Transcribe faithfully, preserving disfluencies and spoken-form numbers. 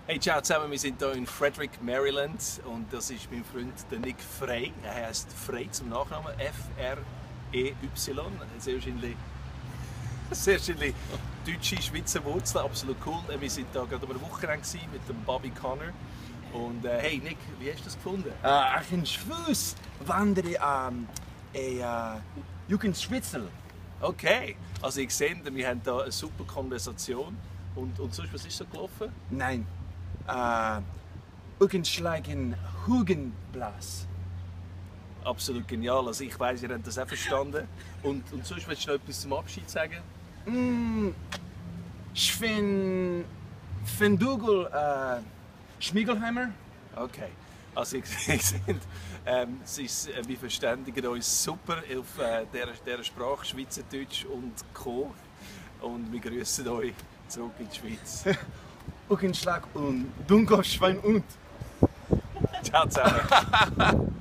Hey, ciao zusammen, wir sind hier in Frederick, Maryland und das ist mein Freund der Nick Frey. Er heißt Frey zum Nachnamen, F R E Y. Sehr wahrscheinlich, sehr wahrscheinlich deutsche, Schweizer Wurzeln, absolut cool. Wir sind hier gerade am Wochenende mit dem Bobby Connor. Und äh, hey Nick, wie hast du das gefunden? Uh, ich in Schwiizer wandere um, a uh, Jugend Schweizer. Okay, also ich sehe, wir haben hier eine super Konversation. Und, und sonst, was ist so gelaufen? Nein, uh, irgendschlagen Hugenblas. Absolut genial, also ich weiss, ihr habt das auch verstanden. Und, und sonst, willst du noch etwas zum Abschied sagen? Mm, ich finde Findoogle uh, Schmiegelheimer. Okay, also ich sehe, ähm, es ist, äh, wir verständigen uns super auf äh, dieser, dieser Sprache, Schweizer Tüütsch und Co. Und wir grüßen euch zurück in die Schweiz. Irgendschlag und Dunkelschwein und. Ciao zusammen.